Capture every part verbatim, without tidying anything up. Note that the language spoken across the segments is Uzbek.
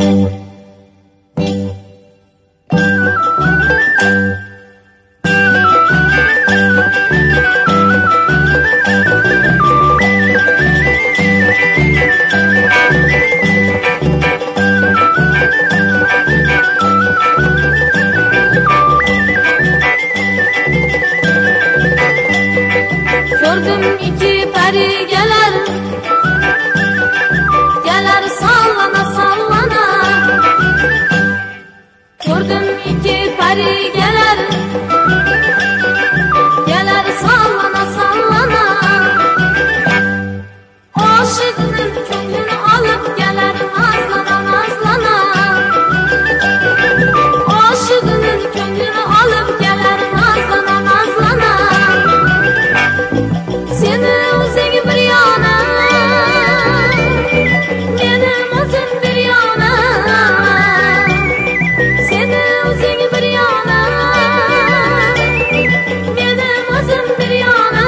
Gördüm iki peri geler, geler sallana sallana. Gördüm iki peri geler, geler sallana sallana. Aşığının gönlünü alıp geler nazlana nazlana. Aşığının gönlünü alıp geler nazlana nazlana. Seni o'zing bir yana, mening o'zim bir yana. Seni o'zing bir yana, mening o'zim bir yana.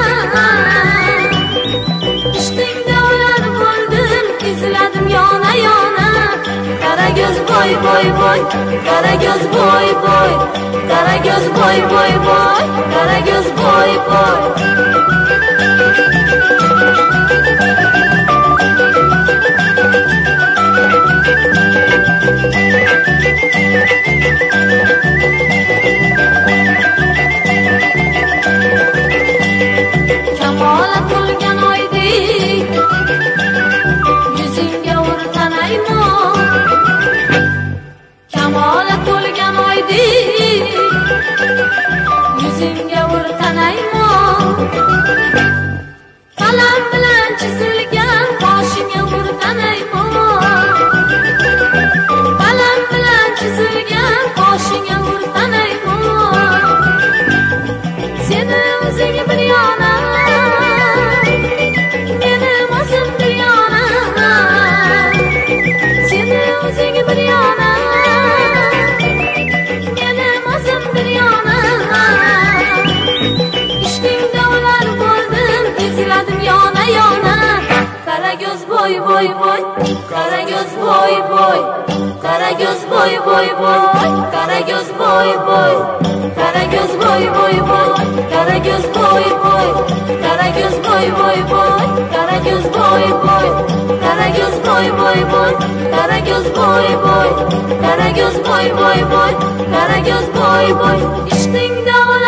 Ishqingda ular bo'ldim, izladim yana yana. Qara ko'z boy boy boy, qara ko'z boy boy, qara ko'z boy boy boy, qara ko'z boy boy. Kamolga to'lgan oydek yuzingga urtanaymi? Kamolga to'lgan oydek yuzingga urtanaymi? Qalam bilan chizilgan boshingga urtanaymi? Qalam bilan chizilgan boshingga urtanaymi? Seni o'zing bir yana, mening o'zim bir yana. Seni o'zing bir yana, mening o'zim bir yana. Ishqingda ular bo'ldim, izladim yana yana. Qara ko'z boy boy boy, qara ko'z boy boy, qara ko'z boy boy boy, qara ko'z boy boy, qara ko'z boy boy boy, qara ko'z boy boy, qara ko'z boy boy boy, qara ko'z boy boy, qara ko'z boy boy boy, qara ko'z boy boy, qara ko'z boy boy boy, qara ko'z boy boy. Ishqingda